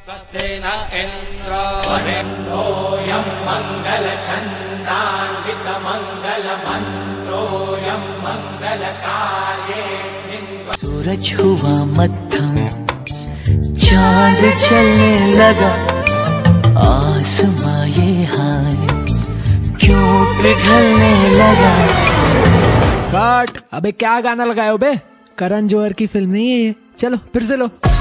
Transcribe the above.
स्वस्ति न इन्द्रो वरुणोऽयं मङ्गलछन्दान्वितमङ्गलमन्त्रोऽयं मङ्गलकार्येऽस्मिन्। सूरज हुआ मत्थम, चांद चलने लगा, आसमां ये हाय क्यों पिघलने लगा। कट। अबे क्या गाना लगाया हो बे? करण जौहर की फिल्म नहीं है ये। चलो फिर से लो।